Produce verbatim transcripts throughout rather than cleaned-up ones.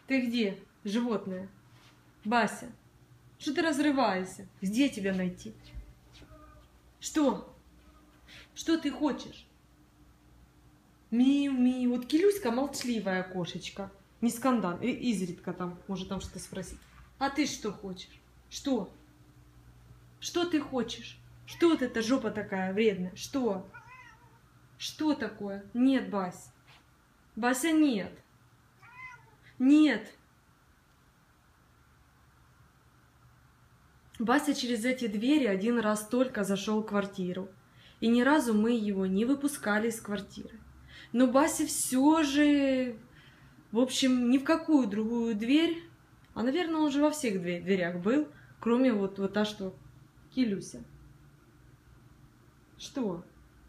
Ты где, животное? Бася, что ты разрываешься? Где тебя найти? Что? Что ты хочешь? Миу-миу. Вот Килюська молчливая кошечка. Не скандал. И изредка там, может там что-то спросить. А ты что хочешь? Что? Что ты хочешь? Что вот эта жопа такая вредная? Что? Что такое? Нет, Бась. Бася, нет. Нет. Бася через эти двери один раз только зашел в квартиру. И ни разу мы его не выпускали из квартиры. Но Бася все же, в общем, ни в какую другую дверь, а, наверное, он же во всех дверях был, кроме вот, вот та, что Килюся. Что?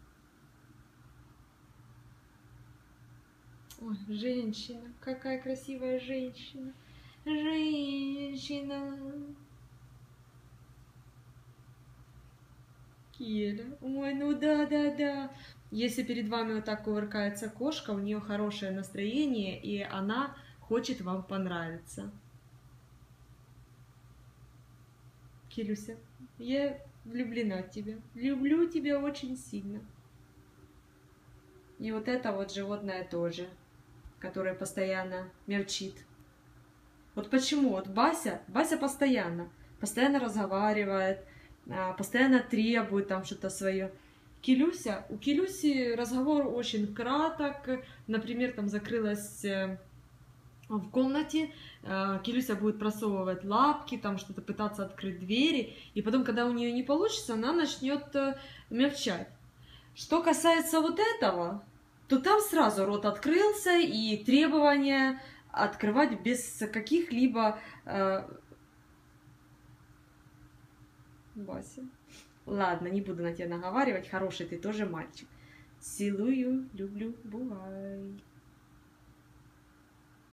Ой, женщина, какая красивая женщина. Женщина. Келя. Ой, ну да-да-да. Если перед вами вот так кувыркается кошка, у нее хорошее настроение, и она хочет вам понравиться. Келюся, я влюблена в тебя. Люблю тебя очень сильно. И вот это вот животное тоже, которое постоянно мерчит. Вот почему? Вот Бася, Бася постоянно, постоянно разговаривает, постоянно требует там что-то свое. Килюся, у Килюси разговор очень краток. Например, там закрылась в комнате, Килюся будет просовывать лапки, там что-то пытаться открыть двери, и потом, когда у нее не получится, она начнет мявчать. Что касается вот этого, то там сразу рот открылся, и требования открывать без каких-либо... Э... Вася. Ладно, не буду на тебя наговаривать, хороший ты тоже мальчик. Целую, люблю, бывай.